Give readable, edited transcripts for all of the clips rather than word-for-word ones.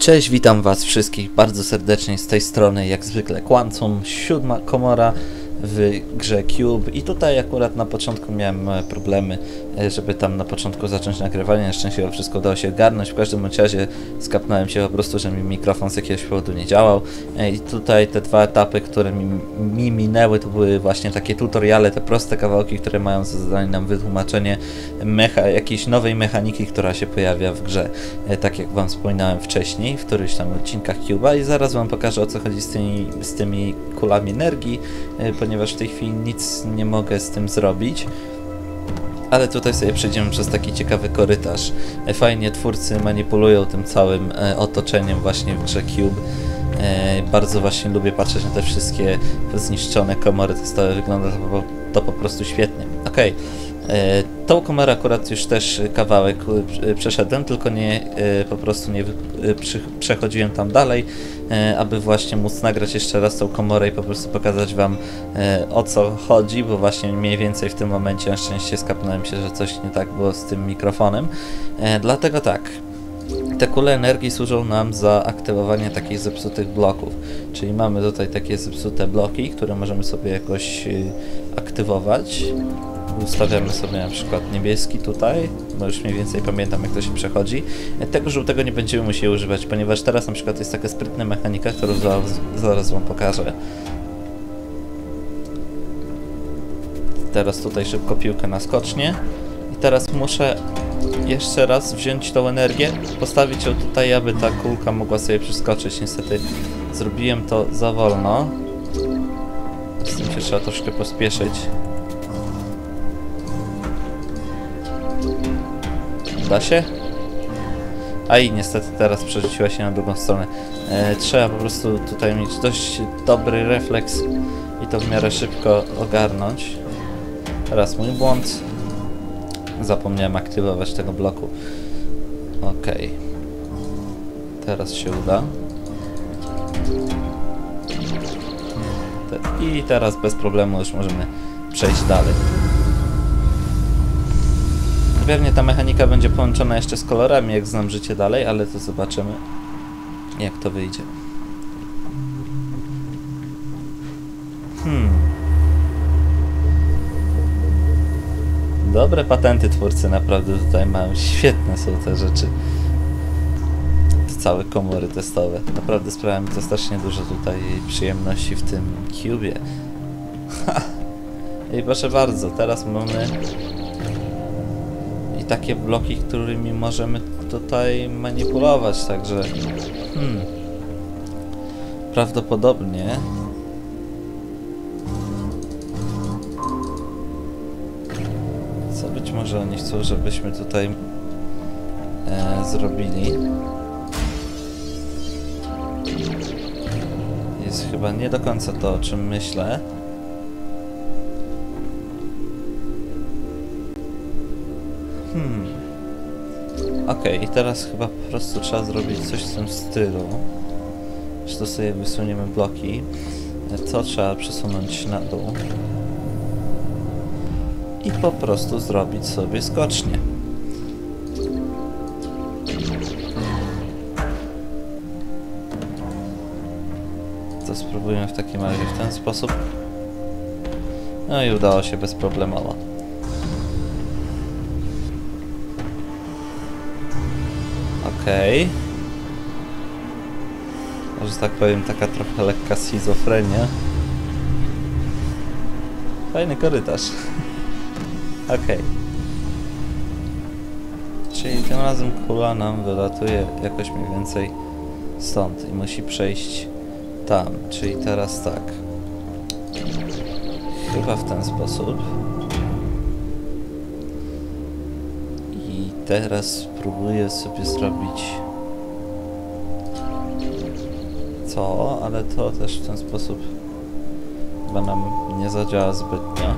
Cześć, witam was wszystkich bardzo serdecznie z tej strony, jak zwykle Quantum, 7. komora w grze Cube i tutaj akurat na początku miałem małe problemy, żeby tam na początku zacząć nagrywanie. Na szczęście wszystko udało się ogarnąć. W każdym razie skapnąłem się po prostu, że mi mikrofon z jakiegoś powodu nie działał i tutaj te dwa etapy, które mi minęły, to były właśnie takie tutoriale, te proste kawałki, które mają za zadanie nam wytłumaczenie jakiejś nowej mechaniki, która się pojawia w grze, tak jak wam wspominałem wcześniej w którychś tam odcinkach Cube'a, i zaraz wam pokażę, o co chodzi z tymi kulami energii, ponieważ w tej chwili nic nie mogę z tym zrobić. Ale tutaj sobie przejdziemy przez taki ciekawy korytarz. Fajnie twórcy manipulują tym całym otoczeniem właśnie w grze Cube. Bardzo właśnie lubię patrzeć na te wszystkie zniszczone komory testowe, wygląda to po prostu świetnie. Okej. Tą komorę akurat już też kawałek przeszedłem, tylko po prostu nie przechodziłem tam dalej, aby właśnie móc nagrać jeszcze raz tą komorę i po prostu pokazać wam, o co chodzi, bo właśnie mniej więcej w tym momencie na szczęście skapnąłem się, że coś nie tak było z tym mikrofonem. Dlatego tak, te kule energii służą nam za aktywowanie takich zepsutych bloków, czyli mamy tutaj takie zepsute bloki, które możemy sobie jakoś aktywować. Ustawiamy sobie na przykład niebieski tutaj, bo już mniej więcej pamiętam, jak to się przechodzi. Tego żółtego nie będziemy musieli używać, ponieważ teraz na przykład jest taka sprytna mechanika, którą zaraz wam pokażę. Teraz tutaj szybko piłkę na skocznie i teraz muszę jeszcze raz wziąć tą energię, postawić ją tutaj, aby ta kulka mogła sobie przeskoczyć. Niestety zrobiłem to za wolno, z tym się trzeba troszkę pospieszyć. Da się? A i niestety teraz przerzuciła się na drugą stronę. Trzeba po prostu tutaj mieć dość dobry refleks i to w miarę szybko ogarnąć. Teraz mój błąd. Zapomniałem aktywować tego bloku. Okej. Teraz się uda. I teraz bez problemu już możemy przejść dalej. Pewnie ta mechanika będzie połączona jeszcze z kolorami, jak znam życie dalej, ale to zobaczymy, jak to wyjdzie. Dobre patenty twórcy naprawdę tutaj mają. Świetne są te rzeczy. Te całe komory testowe. Naprawdę sprawia mi to strasznie dużo tutaj przyjemności w tym Cubie. I proszę bardzo, teraz mamy takie bloki, którymi możemy tutaj manipulować, także prawdopodobnie co być może oni chcą, żebyśmy tutaj zrobili, jest chyba nie do końca to, o czym myślę. Okej, i teraz chyba po prostu trzeba zrobić coś w tym stylu. Że to sobie wysuniemy bloki. To trzeba przesunąć na dół. I po prostu zrobić sobie skocznie. To spróbujemy w takim razie w ten sposób. No i udało się bezproblemowo. Okej. Może tak powiem, taka trochę lekka schizofrenia. Fajny korytarz. Okej. Czyli tym razem kula nam wylatuje jakoś mniej więcej stąd i musi przejść tam. Czyli teraz tak. Chyba w ten sposób. Teraz spróbuję sobie zrobić ale to też w ten sposób chyba nam nie zadziała zbytnio.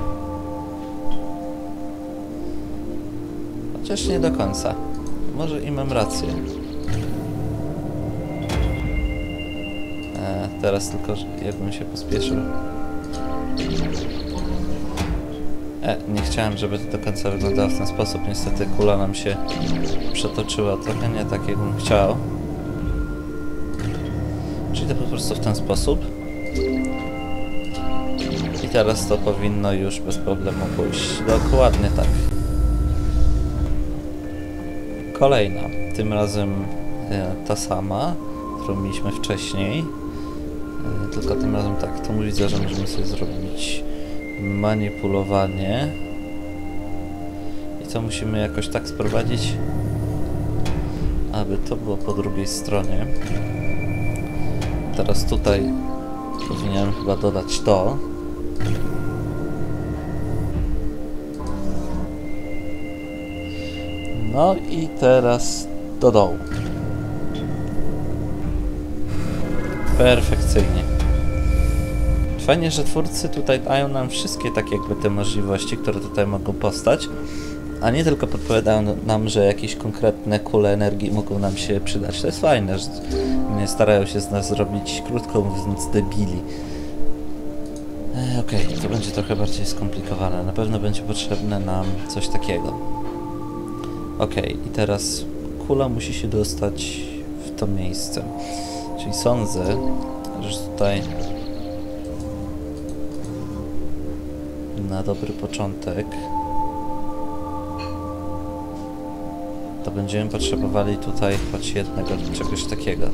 Chociaż nie do końca. Może i mam rację. Teraz tylko jakbym się pospieszył. Nie chciałem, żeby to do końca wyglądało w ten sposób. Niestety kula nam się przetoczyła trochę nie tak, jakbym chciał. Czyli to po prostu w ten sposób. I teraz to powinno już bez problemu pójść. Dokładnie tak. Kolejna. Tym razem ta sama, którą mieliśmy wcześniej. Tylko tym razem tak. Tu widzę, że możemy sobie zrobić manipulowanie. I to musimy jakoś tak sprowadzić, aby to było po drugiej stronie. Teraz tutaj powinienem chyba dodać to. No i teraz do dołu. Perfekcyjnie. Fajnie, że twórcy tutaj dają nam wszystkie tak jakby te możliwości, które tutaj mogą powstać, a nie tylko podpowiadają nam, że jakieś konkretne kule energii mogą nam się przydać. To jest fajne, że nie starają się z nas zrobić, krótko mówiąc, debili. Okej, to będzie trochę bardziej skomplikowane. Na pewno będzie potrzebne nam coś takiego. Okej, i teraz kula musi się dostać w to miejsce. Czyli sądzę, że tutaj na dobry początek to będziemy potrzebowali tutaj choć jednego czegoś takiego.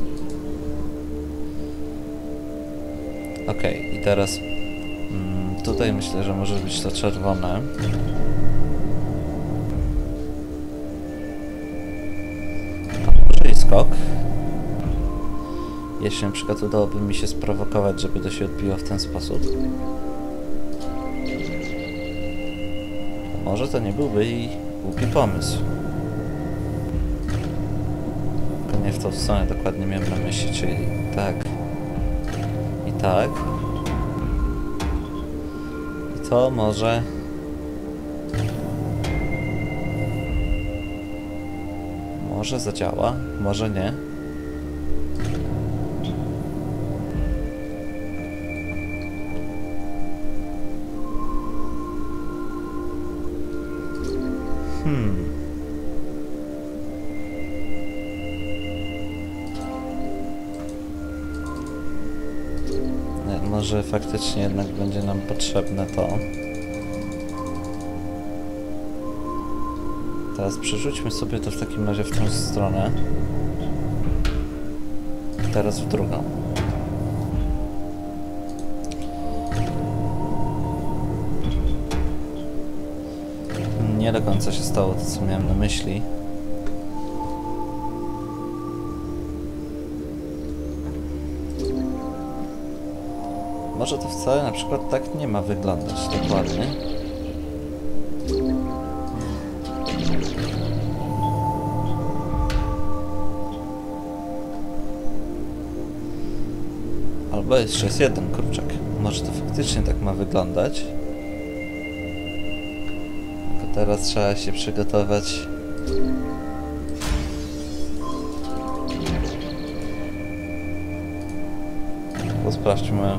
Okej, i teraz tutaj myślę, że może być to czerwone. Może i skok. Jeśli na przykład udałoby mi się sprowokować, żeby to się odbiło w ten sposób. Może to nie byłby i głupi pomysł. Tylko nie w tą stronę dokładnie miałem na myśli, czyli tak i tak. I to może zadziała, może nie. Może faktycznie jednak będzie nam potrzebne to. Teraz przerzućmy sobie to w takim razie w tą stronę. Teraz w drugą. Nie do końca się stało to, co miałem na myśli. Może to wcale na przykład tak nie ma wyglądać dokładnie. Albo jeszcze jest jeden kruczek. Może to faktycznie tak ma wyglądać. Tylko teraz trzeba się przygotować. To sprawdźmy.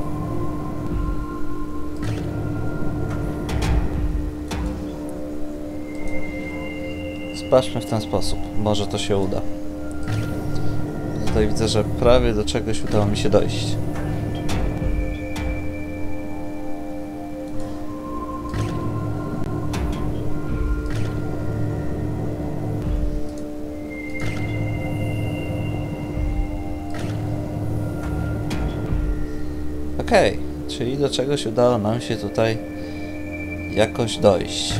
Sprawdźmy w ten sposób. Może to się uda. Tutaj widzę, że prawie do czegoś udało mi się dojść. Okej, czyli do czegoś udało nam się tutaj jakoś dojść.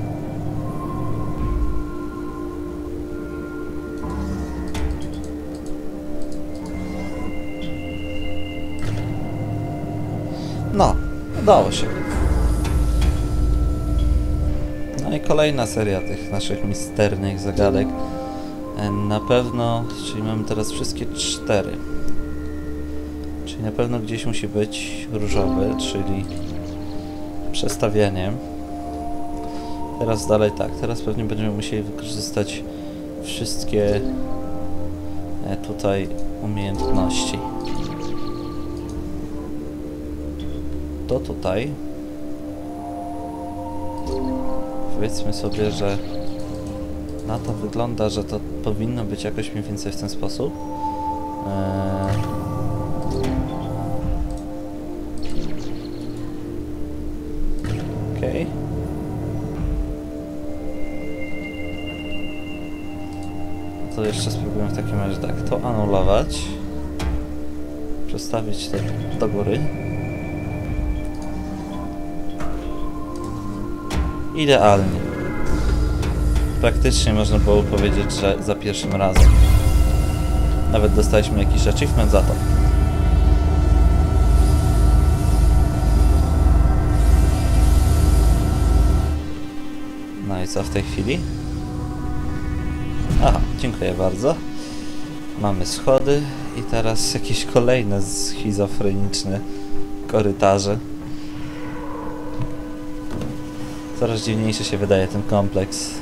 No, udało się. No i kolejna seria tych naszych misternych zagadek. Na pewno, czyli mamy teraz wszystkie 4. Czyli na pewno gdzieś musi być różowy, czyli przestawienie. Teraz dalej tak, teraz pewnie będziemy musieli wykorzystać wszystkie tutaj umiejętności. To tutaj. Powiedzmy sobie, że na to wygląda, że to powinno być jakoś mniej więcej w ten sposób. To jeszcze spróbujemy w takim razie tak, to anulować. Przestawić to do góry. Idealnie. Praktycznie można było powiedzieć, że za pierwszym razem. Nawet dostaliśmy jakiś achievement za to. No i co w tej chwili? Aha, dziękuję bardzo. Mamy schody i teraz jakieś kolejne schizofreniczne korytarze. Coraz dziwniejszy się wydaje ten kompleks.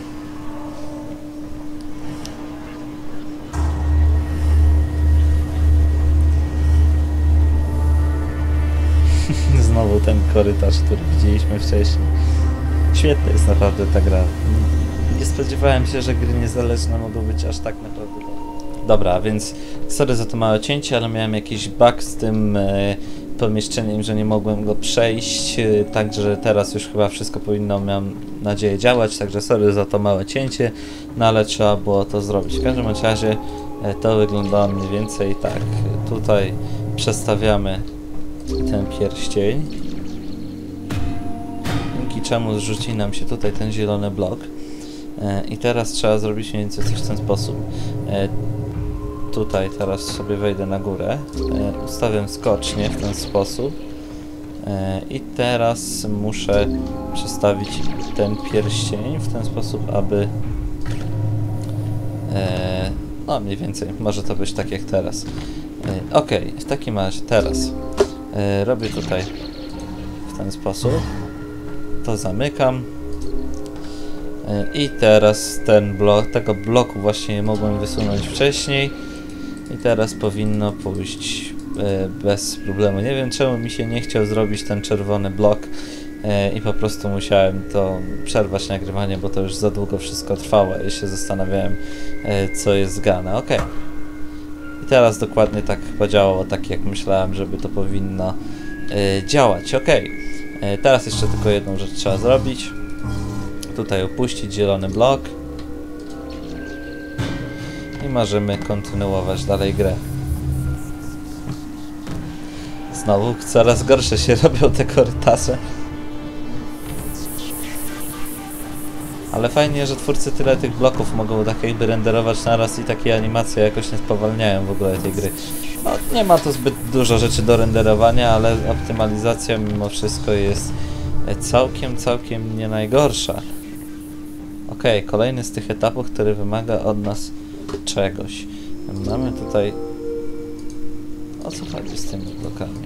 Znowu ten korytarz, który widzieliśmy wcześniej. Świetna jest naprawdę ta gra. Nie spodziewałem się, że gry niezależne mogą być aż tak naprawdę dobre. Dobra, więc sorry za to małe cięcie, ale miałem jakiś bug z tym pomieszczeniem, że nie mogłem go przejść, także teraz już chyba wszystko powinno, mam nadzieję, działać, także sorry za to małe cięcie, no ale trzeba było to zrobić. W każdym razie to wyglądało mniej więcej tak. Tutaj przestawiamy ten pierścień, dzięki czemu zrzuci nam się tutaj ten zielony blok. I teraz trzeba zrobić mniej więcej coś w ten sposób. Tutaj teraz sobie wejdę na górę, ustawiam skocznie w ten sposób i teraz muszę przestawić ten pierścień w ten sposób, aby no mniej więcej, może to być tak jak teraz. Ok, w takim razie teraz robię tutaj w ten sposób, to zamykam. I teraz ten blok, tego bloku właśnie nie mogłem wysunąć wcześniej i teraz powinno pójść bez problemu. Nie wiem czemu mi się nie chciał zrobić ten czerwony blok i po prostu musiałem to przerwać nagrywanie, bo to już za długo wszystko trwało i się zastanawiałem co jest grane. Ok. I teraz dokładnie tak chyba działało, tak jak myślałem, żeby to powinno działać. Ok. Teraz jeszcze tylko jedną rzecz trzeba zrobić. Tutaj opuścić zielony blok i możemy kontynuować dalej grę. Znowu coraz gorsze się robią te korytarze. Ale fajnie, że twórcy tyle tych bloków mogą tak jakby renderować naraz i takie animacje jakoś nie spowalniają w ogóle tej gry. No, nie ma tu zbyt dużo rzeczy do renderowania, ale optymalizacja mimo wszystko jest całkiem nie najgorsza. Ok, kolejny z tych etapów, który wymaga od nas czegoś. Mamy tutaj... O co chodzi z tymi blokami?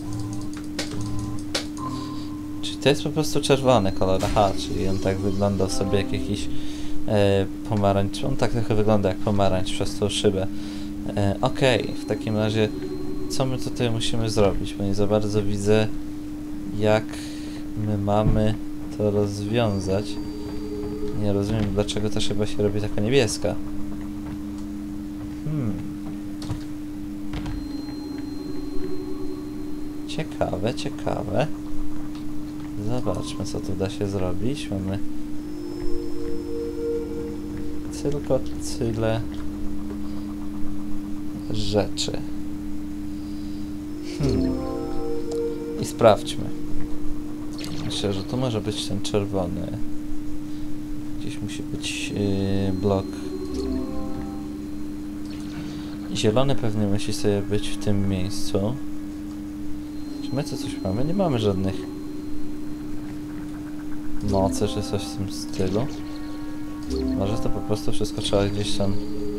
Czyli to jest po prostu czerwony kolor. Aha, czyli on tak wyglądał sobie jak jakiś pomarańcz. On tak trochę wygląda jak pomarańcz przez tą szybę. Ok, w takim razie co my tutaj musimy zrobić? Bo nie za bardzo widzę, jak my mamy to rozwiązać. Nie rozumiem, dlaczego ta szyba się robi taka niebieska. Ciekawe, ciekawe. Zobaczmy, co tu da się zrobić. Mamy tylko tyle rzeczy. I sprawdźmy. Myślę, że tu może być ten czerwony. Gdzieś musi być blok. Zielony pewnie musi sobie być w tym miejscu. Czy my tu coś mamy? Nie mamy żadnych mocy, czy coś w tym stylu. Może to po prostu wszystko trzeba gdzieś tam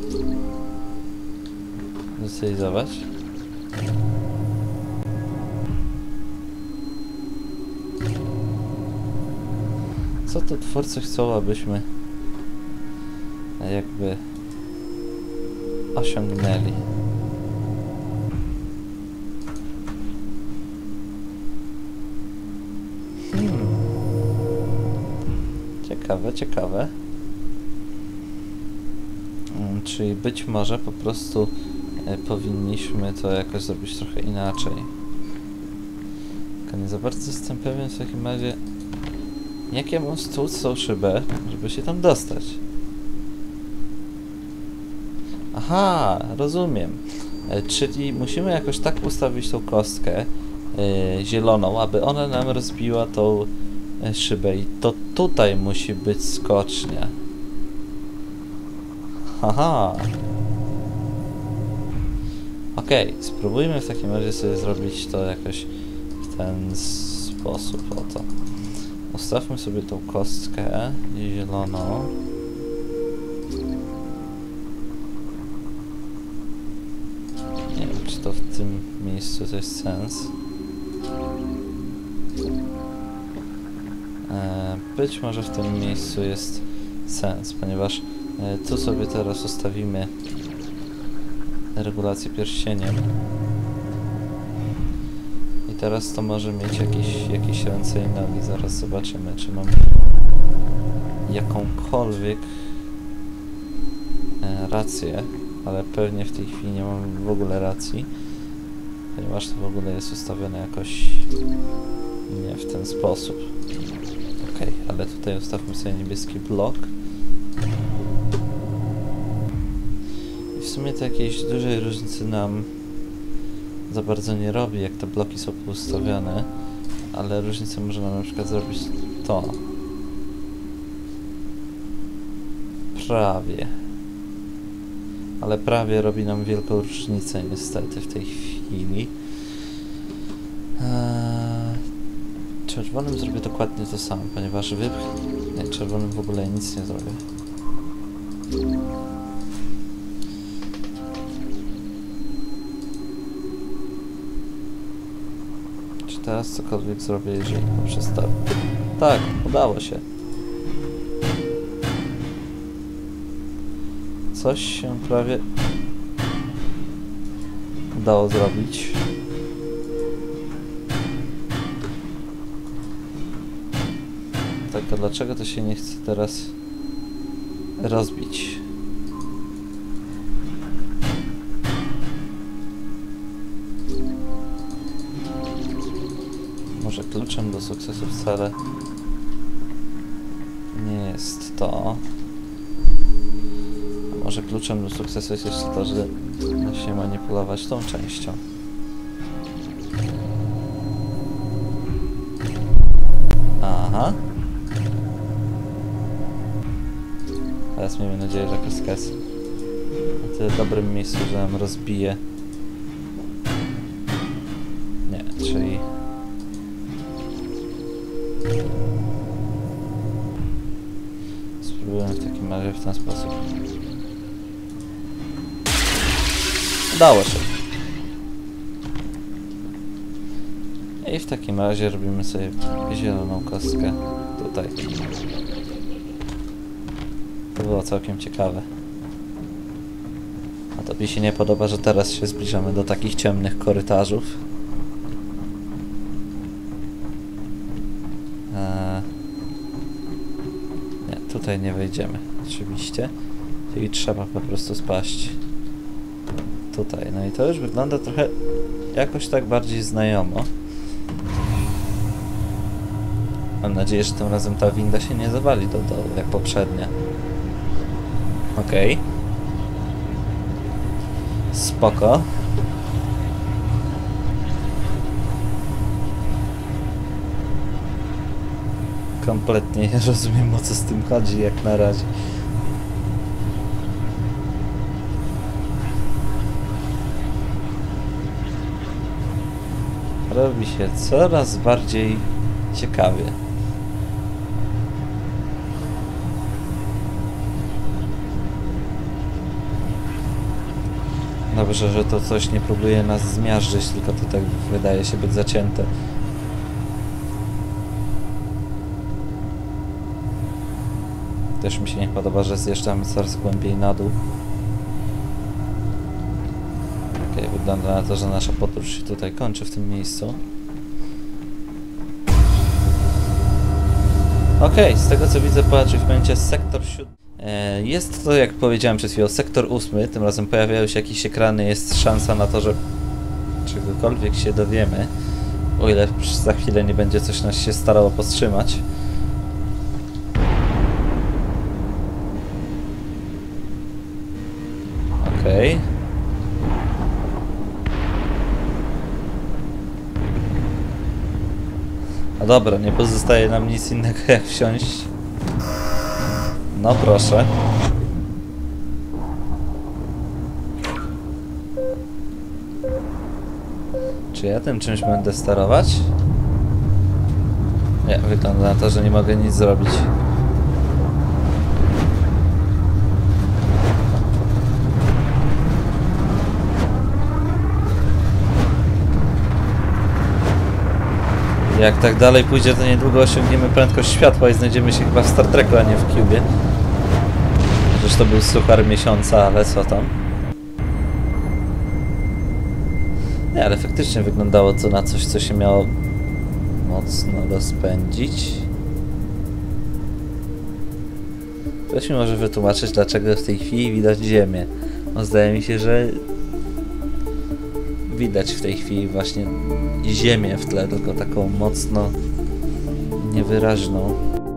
zrealizować. Co tu twórcy chcą, abyśmy jakby osiągnęli? Ciekawe, ciekawe. Czyli być może po prostu powinniśmy to jakoś zrobić trochę inaczej. Tylko nie za bardzo jestem pewien w takim razie, Jak ja mam stłuc tą szybę, żeby się tam dostać? Aha, rozumiem. Czyli musimy jakoś tak ustawić tą kostkę zieloną, aby ona nam rozbiła tą szybę i to tutaj musi być skocznia. Haha. Okej, spróbujmy w takim razie sobie zrobić to jakoś w ten sposób. Oto. Ustawmy sobie tą kostkę zieloną. Nie wiem, czy to w tym miejscu to jest sens. Być może w tym miejscu jest sens, ponieważ tu sobie teraz ustawimy regulację pierścieniem. I teraz to może mieć jakieś ręce i nogi. Zaraz zobaczymy, czy mam jakąkolwiek rację, ale pewnie w tej chwili nie mam w ogóle racji, ponieważ to w ogóle jest ustawione jakoś nie w ten sposób. Ok, ale tutaj ustawmy sobie niebieski blok. I w sumie to jakiejś dużej różnicy nam za bardzo nie robi, jak te bloki są ustawione, ale różnicę może nam na przykład zrobić to. Prawie. Ale prawie robi nam wielką różnicę niestety w tej chwili. Czerwonym zrobię dokładnie to samo, ponieważ nie, czerwonym w ogóle nic nie zrobię. Czy teraz cokolwiek zrobię, jeżeli poprzestawię? Tak, udało się. Coś się prawie udało zrobić. Tak, a dlaczego to się nie chce teraz rozbić? Może kluczem do sukcesu wcale nie jest to. A może kluczem do sukcesu jest jeszcze to, że da się manipulować tą częścią. Aha. Teraz miejmy nadzieję, że kostka jest na tyle dobrym miejscu, że nam rozbije. Nie, czyli... Spróbujemy w takim razie w ten sposób. Udało się. I w takim razie robimy sobie zieloną kostkę tutaj. To było całkiem ciekawe. A to mi się nie podoba, że teraz się zbliżamy do takich ciemnych korytarzów. Nie, tutaj nie wejdziemy, oczywiście. Czyli trzeba po prostu spaść tutaj. No i to już wygląda trochę jakoś tak bardziej znajomo. Mam nadzieję, że tym razem ta winda się nie zawali do dołu, jak poprzednia. Okej. Spoko. Kompletnie nie rozumiem, o co z tym chodzi, jak na razie. Robi się coraz bardziej ciekawie. Dobrze, że to coś nie próbuje nas zmiażdżyć, tylko to tak wydaje się być zacięte. Też mi się nie podoba, że zjeżdżamy coraz głębiej na dół. Okej, wygląda na to, że nasza podróż się tutaj kończy w tym miejscu. Okej, z tego co widzę po achievemencie sektor 7. Jest to, jak powiedziałem przed chwilą, sektor 8. Tym razem pojawiają się jakieś ekrany, jest szansa na to, że czegokolwiek się dowiemy. O ile za chwilę nie będzie coś nas się starało powstrzymać. No dobra, nie pozostaje nam nic innego jak wsiąść. No proszę. Czy ja tym czymś będę sterować? Nie, wygląda na to, że nie mogę nic zrobić. Jak tak dalej pójdzie, to niedługo osiągniemy prędkość światła i znajdziemy się chyba w Star Treku, a nie w Cubie. Chociaż to był suchar miesiąca, ale co tam? Nie, ale faktycznie wyglądało to na coś, co się miało mocno rozpędzić. Ktoś mi może wytłumaczyć, dlaczego w tej chwili widać ziemię. No, zdaje mi się, że widać w tej chwili właśnie ziemię w tle, tylko taką mocno niewyraźną.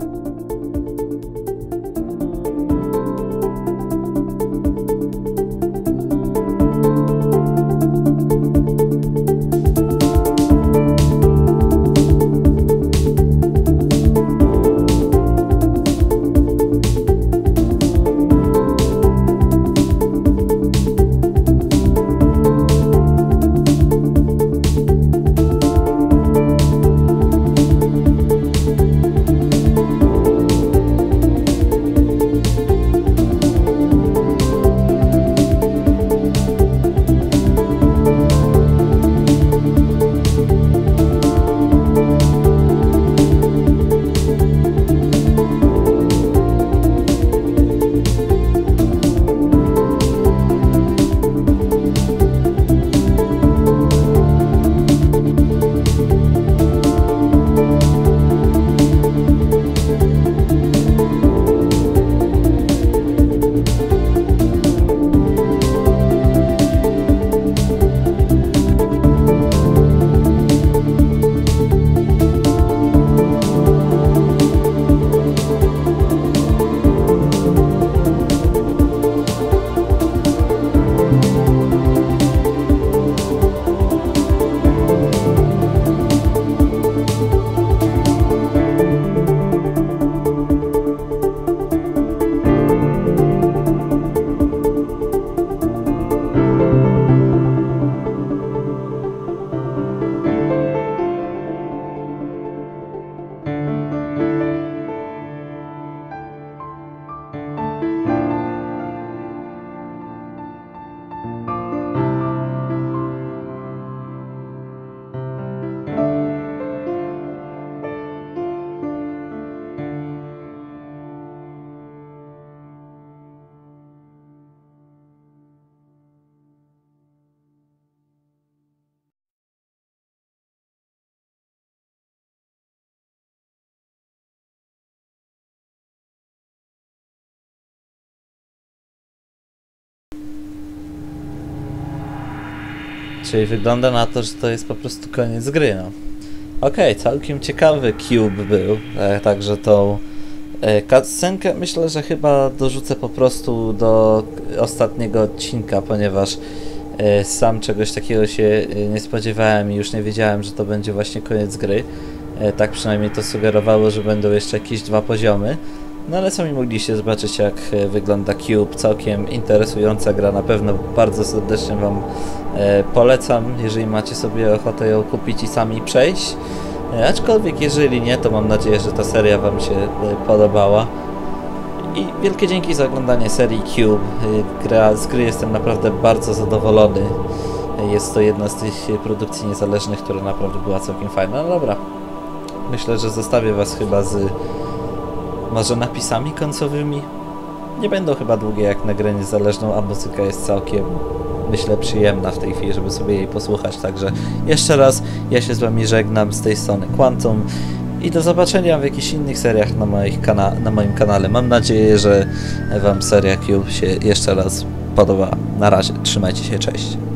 Czyli wygląda na to, że to jest po prostu koniec gry, no. Okej, całkiem ciekawy Cube był, także tą cutscenkę myślę, że chyba dorzucę po prostu do ostatniego odcinka, ponieważ sam czegoś takiego się nie spodziewałem i już nie wiedziałem, że to będzie właśnie koniec gry. Tak przynajmniej to sugerowało, że będą jeszcze jakieś 2 poziomy. No ale sami mogliście zobaczyć, jak wygląda Cube. Całkiem interesująca gra, na pewno bardzo serdecznie Wam polecam, jeżeli macie sobie ochotę ją kupić i sami przejść. Aczkolwiek jeżeli nie, to mam nadzieję, że ta seria Wam się podobała. I wielkie dzięki za oglądanie serii Cube. Z gry jestem naprawdę bardzo zadowolony. Jest to jedna z tych produkcji niezależnych, która naprawdę była całkiem fajna. No dobra, myślę, że zostawię Was chyba z może napisami końcowymi. Nie będą chyba długie jak na grę niezależną, a muzyka jest całkiem, myślę, przyjemna w tej chwili, żeby sobie jej posłuchać. Także jeszcze raz, ja się z Wami żegnam, z tej strony Quantum i do zobaczenia w jakichś innych seriach na moim kanale. Mam nadzieję, że Wam seria Cube się jeszcze raz podoba. Na razie, trzymajcie się, cześć.